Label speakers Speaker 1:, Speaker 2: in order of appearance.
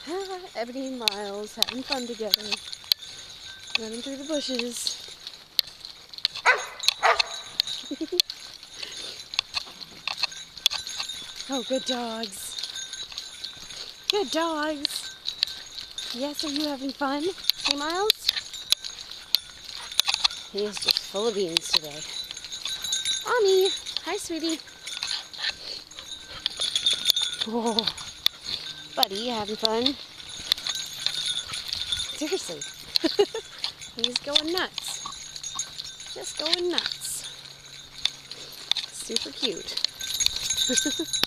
Speaker 1: Ebony and Miles having fun together, running through the bushes. Oh, good dogs. Good dogs. Yes, are you having fun? Hey, Miles? He is just full of beans today. Omi! Hi, sweetie. Oh, buddy, you having fun? Seriously. He's going nuts. Just going nuts. Super cute.